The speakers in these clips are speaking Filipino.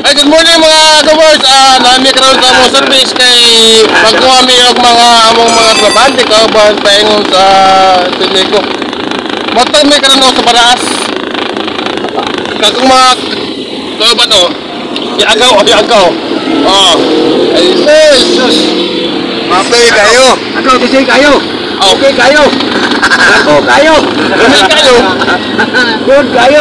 Ay, good morning mga kabors. Nami karon sa among service kay pagkuha mi og mga among mga trabante kauban paingon sa Pilico. Matag mi karon sa paraas. Kagong mga kauban o. Iagaw. Ay sus. Mapay kayo. Ako, kasi kayo. Okay kayo. Ako kayo. Kami kayo. Good kayo.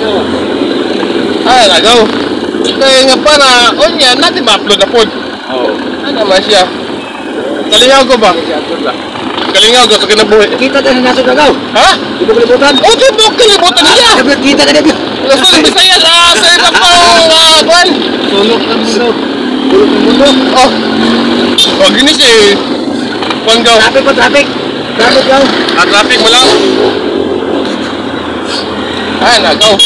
Ay, agaw. Kaya nga para, onya, natin ma-upload na pod. Oo. Ano naman siya? Kalingaw ko ba? Kalingaw ko sa kinabuhi. Kita tayo na nasod agaw. Ha? Di mo kalimutan? Oh, di mo kalimutan niya. Kita ka na dito. Gusto ng Bisaya sa iba pang kwan. Sulok ng mundo. Sulok ng mundo. Oh, gini si kwan gaw. Traffic po, traffic. Traffic gaw. Traffic mo lang. Ay, nagaw.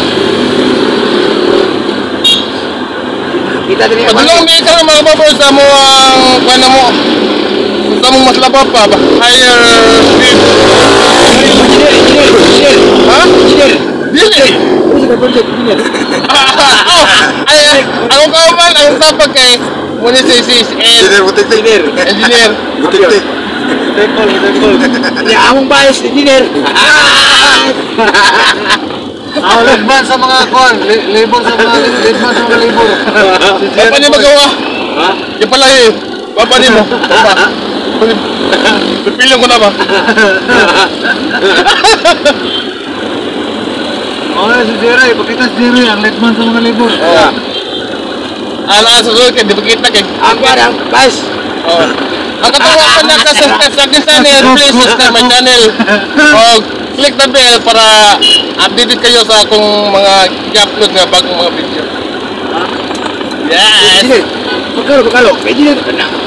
Kita tayo na Padulong may ka mga babos sa mo ang kwan na mo. Sa mong mas labab pa ba? Higher speed. Engineer. Ha? Engineer. Dili. Ano sa project? Engineer. Ay, ako kauman ang sapag kay muna si Engineer butik-tik. engineer. Butik-tik. Ya, among bias, engineer. Ako legban sa mga kwan. Labor sa mga labor. Ay, pa niyo magawa? Ha? Yung pala eh. Papa niyo mo. Papa. Pipilong ko na ba? Okay, si Jerry. Pakita si Jerry. Ang legban sa mga labor. Oo. Ala, susunod ka. Di ba kita kay... Ang bias. Oo. Ang katawa pa na sa akin channel, please subscribe my channel. O, click the bell para updated kayo sa akong mga i-upload na bagong mga video. Yes! Engineer. Pagkalo. Engineer.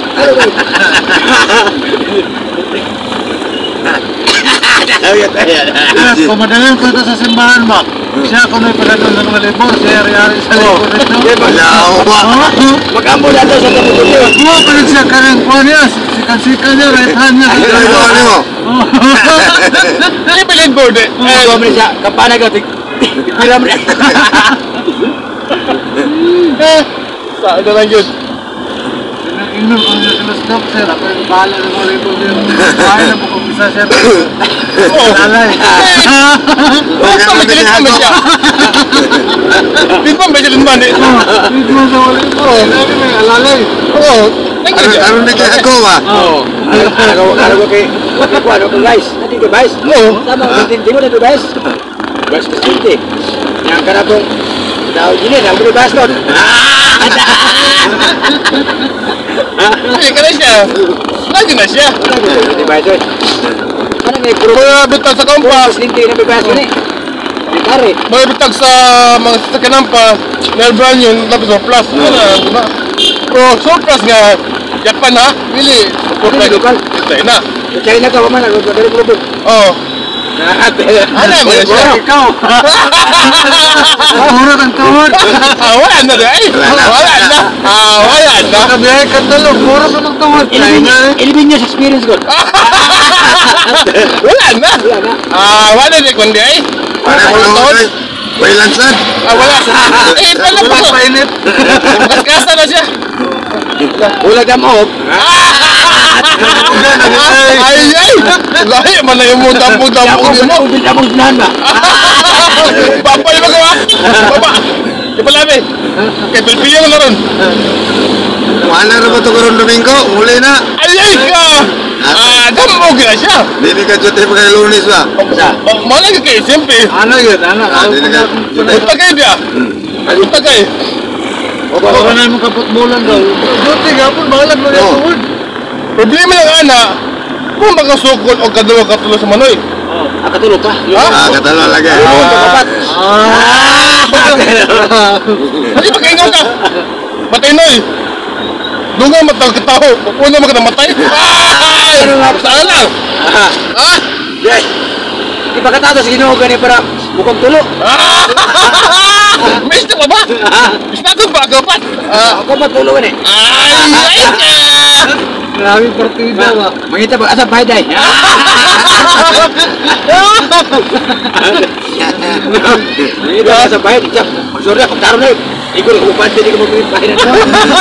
Yes, kumadaling ko ito sa simbahan mo. Siya kung may pagkakon sa mga labor. Siya yari sa labor nito. Mag-ambo na ito sa kaputulyo. Oo, pero siya karang kwan niya. Sikan niya, right hand niya. Ano ba yung board eh? Ito mo siya. Kampana ka. Piram rin. Saan na lang yun? Inom kung niya sila stop, sir. Ako yung bahala ng mga labor niya. Kaya na po kung isa, sir. Oo. Alay. Basta may galit naman siya. Di ba may galit man eh? Dito mo sa mga labor. Sabi may alalay. Oo. May galit siya. Ano na kaya ako ba? Oo. Ano ko kay Kuan ko guys. Nadi ko guys. Oo. Sama ko din mo dito guys. Guys presidente. Yang kana pong daw gini nang bro guys don. Hindi ka na siya. Lagi na siya. Di ba ito? Kana ngay pro Mga bitag sa kampa. presidente na guys ni. Di pare. Mga bitag sa mga sasakanan pa. Nervan yun. Tapos sa plus. Ano na, di ba? Oh, surplus nga. Japan ha? Really? Hindi lokal. Tayo na. Sa China ka man ako dari pro. Oo. Ano mo na siya? Ikaw. Mura ng tuhod. Wala na rin. Wala na. Wala na. Kabiyahe ka talo. Mura ka ng tuhod. 11 years experience ko. Wala na. Wala na. Wala na kundi ay. Wailan sad. Wala. Pala po. Painit. Kaskasa na siya. Wala ka mo. Ay. Lahi man na yung muda-muda mo mo. Tapos nahan ba? Papa yung magawa. Papa. Ipalami. Kaya pilpiyang na ron. Wala na ba ito karoon Domingo? Huli na. Ay ka. Damo gina siya. Dili ka dyan tayo kay Lunes ba? Malang ka kayo, siyempre. Ano yun? Dili ka. Punta kayo dia. Punta kayo. Baka na mo kaputbulan daw. Duty ka po, balag mo yung tuhod. Problema lang ana. Kung makasukol o kadalawa katulo sa manoy. Katulog ka. Katalo lagi. Kapat. Hindi pagkaingaw ka. Matay noy. Dunga matang kataho. Pupuno mo ka na matay. Ay! Saan lang? Yes. Di ba katato sa ginoo gani para bukong tulo? May isda pa ba? Isda ko ba? Kapat? Ako matulo gani. Ay! Maraming partida ba? Mangita ba asa bahay day? Mangita ba asa bahay? Sorry, pagtaro na yun. Ikaw lang upas, hindi ka magpipahin na.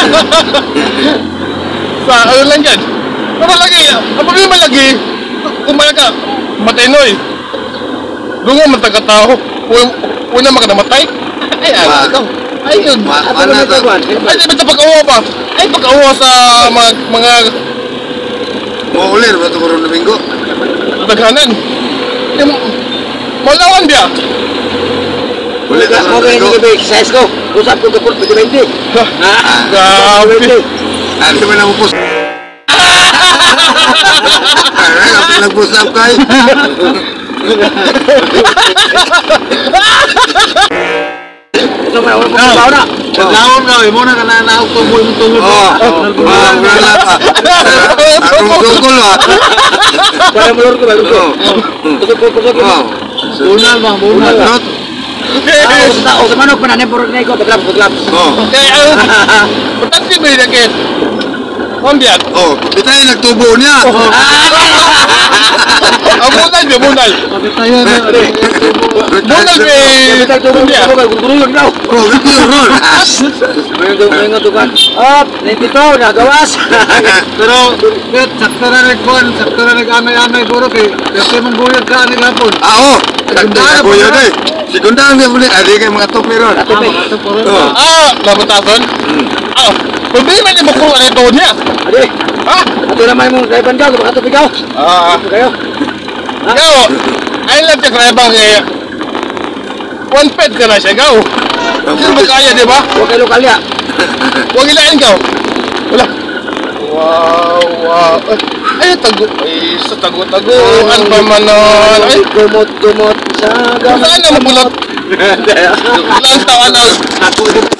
Sa ano lang yan. Pero lagi, ang problema lagi, kumaya ka, matinoy. Dungo matagkatao, una makanamatay. Ay, ikaw. Ay, yun. Ano na ito, Juan? Ay, di ba ito pag-awa pa? Ay, pag-awa sa mga Maulir ba ito karong Domingo? daghanan. Yung, malawan biya. Ulit Wala na ko karong kaya Domingo. nilibig, exercise ko. Usap ko kapul, pwede 20. Grabe. Ano ba na upos? Ay, kapag nag-pusap kayo. Ito ba, wala ko sa na. Naglaon ka, imo na ka na naukto mo yung tungod. Oo, wala pa. Akong tungkol ba? Para mulur ko, bago ko. Kusok ko. Bunal bang, bunal. Not? O sa manok, pananim puro na ikaw, paglaps. Oo. Kaya ang importante ba yung nakit? Pambiyan. Oh, bitay nagtubo niya. Ang munal biya, munal. Tayo na. Munal biya. Kapitay tubo Pambiyan. ko, gulong daw. Oh, ito yung roll. May nga tukan. Up, nandito, nagawas. Pero, bet, sakto na nagkuhan, sakto na nag-amay-amay puro kay kasi mong buyag ka ni hapon. Oo, nagtaya ko yun eh. Sigundang dia boleh ada kayak mga topi ron. Ito puro. Labutason? Problema niya bakong ano ito niya. Adi, Ha? ito naman mong kaiban ka, kapag ikaw. Ito kayo. Ikaw, ay lang siya krabang eh. One pet ka na siya, ikaw. Hindi mo kaya, di ba? Huwag kayo lokal niya. Huwag ilain ikaw. Wala. Wow. Ay, sa tago-taguan pa man nun. Ay, Gumot sa saan na mabulot? Lang taon na. Ako din.